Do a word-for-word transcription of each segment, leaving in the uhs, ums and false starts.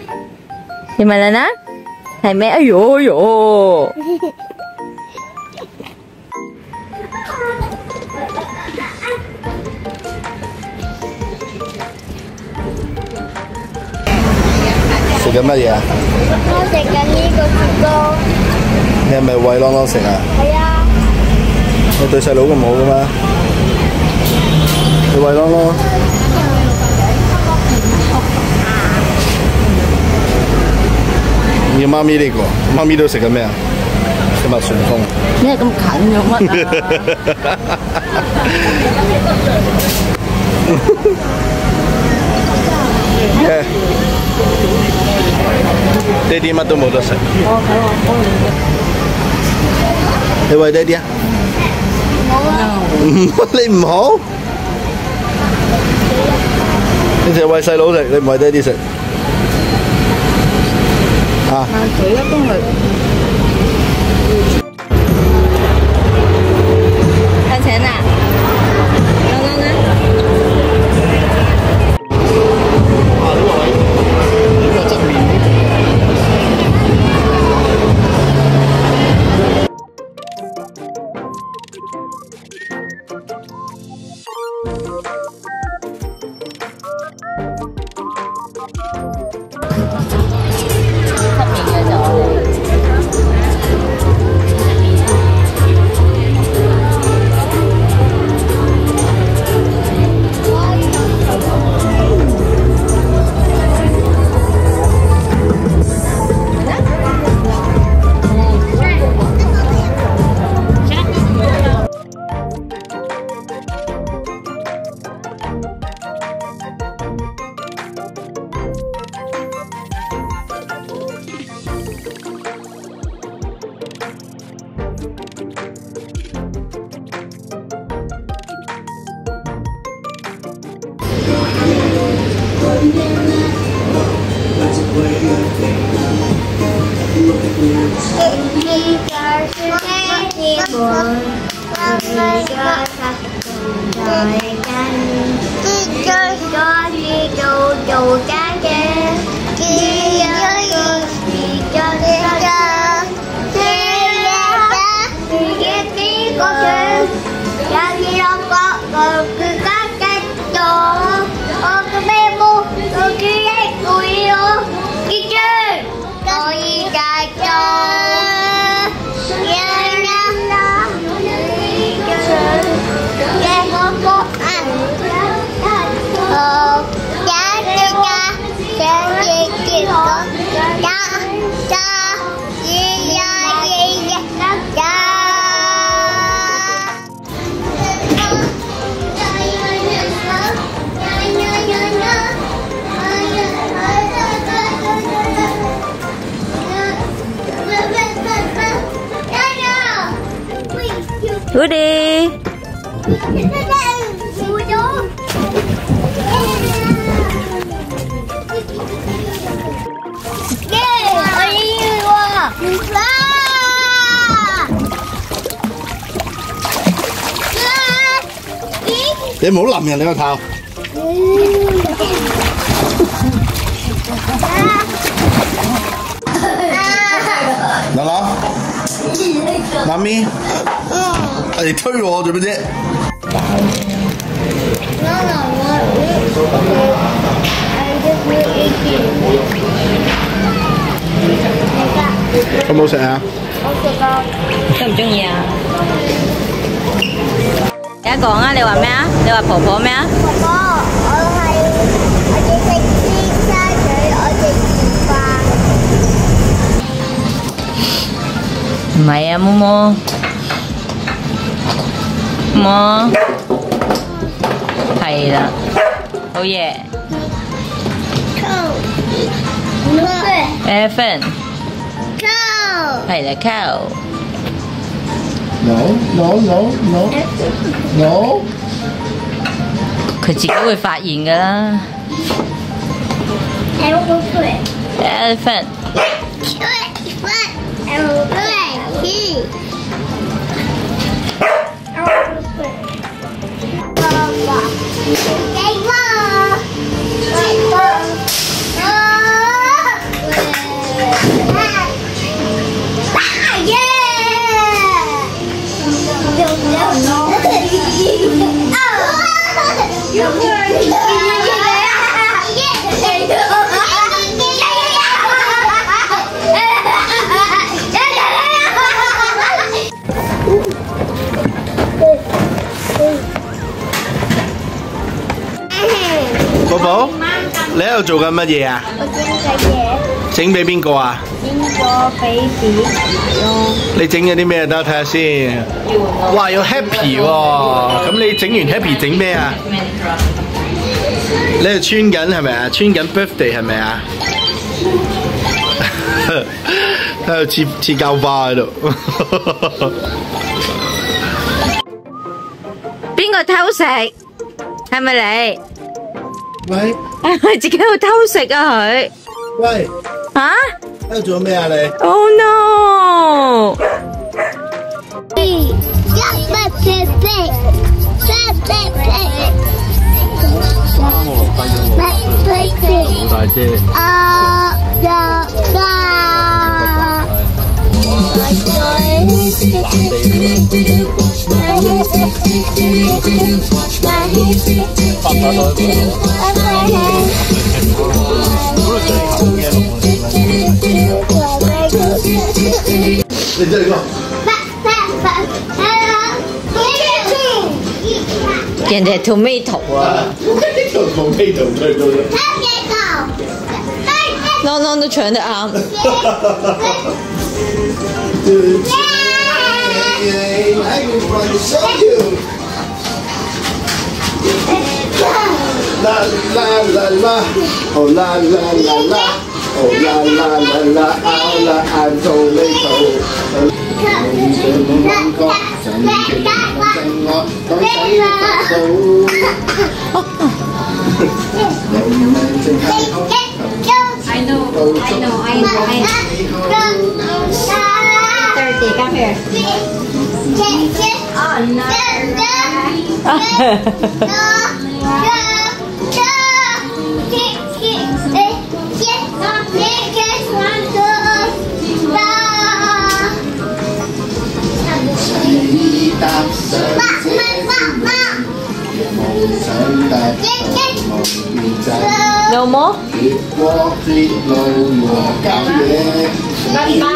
點咪啦？係咩？哎呦哎呦！ 食緊乜嘢啊？ 我食緊呢個雪糕。 你係咪餵朗朗食啊？ 係啊。 你對細佬咁好嘅咩？你餵朗朗。要媽咪呢個，媽咪都食緊咩啊？食麥旋風。 你係咁近做乜啊？爹哋乜都冇得食。你餵爹哋啊？冇啊。你唔好？你淨係餵細佬食，你唔餵爹哋食。啊！ 佢一公嚟。看錢啊！朗朗呢？ 啊，呢個位呢個側面。 Rudy， 你唔好淋人哋個頭。朗朗，媽咪，你推我做咩啫？好唔好食啊？ 好食啊！ 中唔中意啊？而家講啊！你話咩啊？你話婆婆咩啊？ 婆婆，我係我哋食煎沙水，我哋食飯。 唔係啊，摸摸，摸，係啦，好嘢。Elephant， 係啦 ，cow。 No no no no no。 佢自己會發現㗎啦。Elephant。 寶寶，你喺度做緊乜嘢啊？ 我整嘅嘢， 整俾邊個啊？ 整個俾啲咯。 你整咗啲咩？等我睇下先。哇，有 happy 喎！咁你整完 happy 整咩啊？你係穿緊係咪啊？穿緊 birthday 係咪啊？喺度切切膠花喺度。 邊個偷食？係咪你？ 喂， 係咪自己喺度偷食啊佢？ 喂， 吓？ 喺度做咩啊你 ？Oh no！ 一百倍倍，三倍倍，百倍倍。 好大啫。 啊呀呀！ 你真係個。 人哋係 tomato 啊。 呢條 tomato 最多啦。 啷啷都搶得啱。 啦啦啦啦，哦啦啦啦啦，哦啦啦啦啦，all that I'm tomato。 I know, I know, I know, I know. Thirty, come here. Oh no. No more？ Bye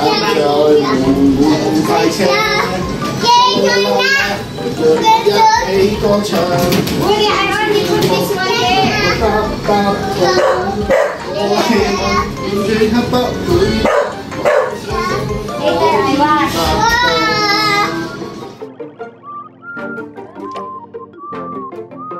bye.Willie, I already put this one there.